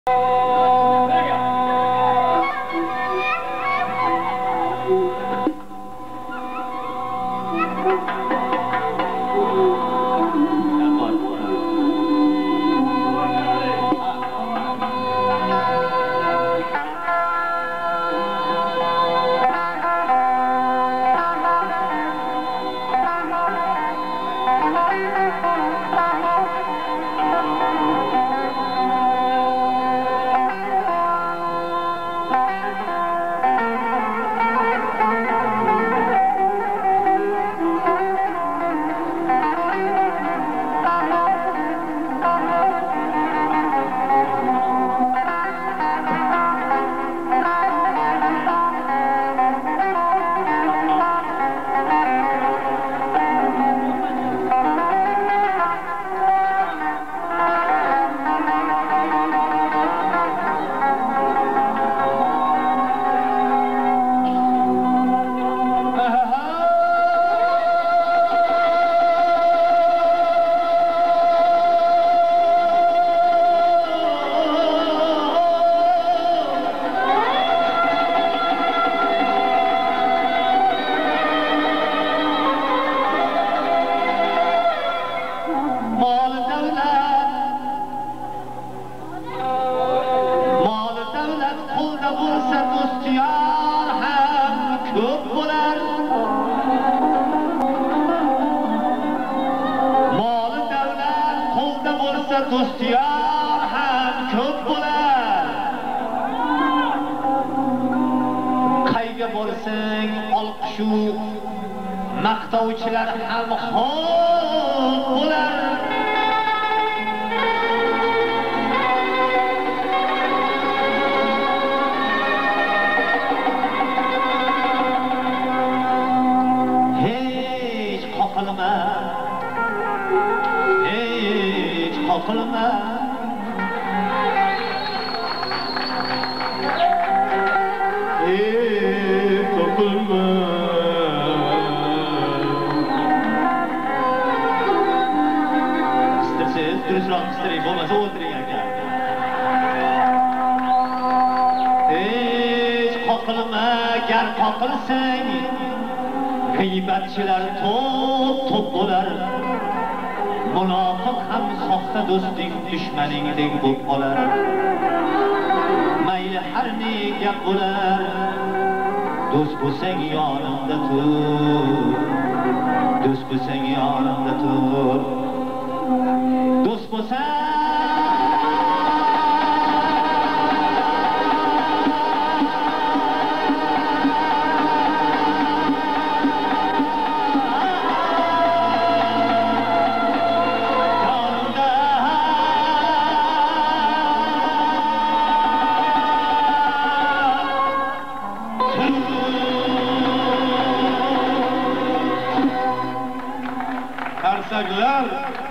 do'stiyar ham ko'p bo'lar. Qayga borsang olqishu maqtovchilar ham xo'p bo'lar. Hech qoqilma, hech qoqilma. Qoqilma. Istirsiz, durustroq istiring, bo'lmasa o'tiring aka. Hech qoqilma, gar qoqilsang g'iybatchilar to'p bo'lar. Munofiq ham soxta do'sting dushmaningdek bo'lib qolar. Mayli har ne gap bo'lar, do'st bo'lsang yonimda tur. Do'st bo'lsang yonimda tur. Do'st bo'lsang qarsaklar